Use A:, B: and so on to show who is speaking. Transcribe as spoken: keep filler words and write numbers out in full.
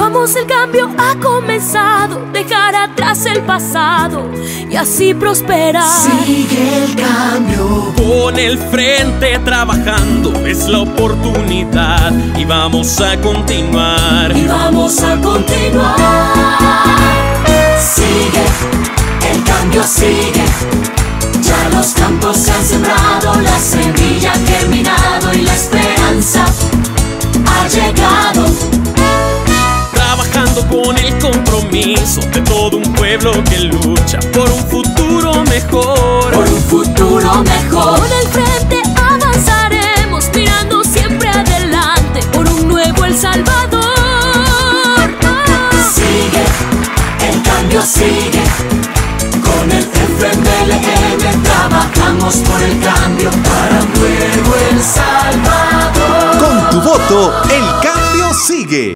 A: Vamos, el cambio ha comenzado, dejar atrás el pasado y así prosperar.
B: Sigue el cambio.
C: Con el frente trabajando es la oportunidad y vamos a continuar.
B: Y vamos a continuar. Sigue, el cambio sigue. Ya los campos se han sembrado, la semilla ha germinado y la esperanza ha llegado.
C: Trabajando con el compromiso de todo un pueblo que lucha por un futuro mejor.
B: Por un futuro mejor.
A: Con el frente avanzaremos, mirando siempre adelante por un nuevo El Salvador.
B: Sigue, el cambio sigue. Con el F M L N trabajamos por el cambio para un nuevo El Salvador.
D: Con tu voto, el cambio sigue.